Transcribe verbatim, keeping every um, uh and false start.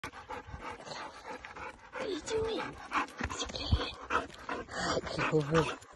What are you doing? Is he playing? Clover.